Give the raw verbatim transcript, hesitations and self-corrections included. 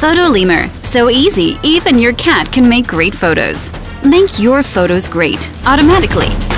Photolemur. So easy, even your cat can make great photos. Make your photos great automatically.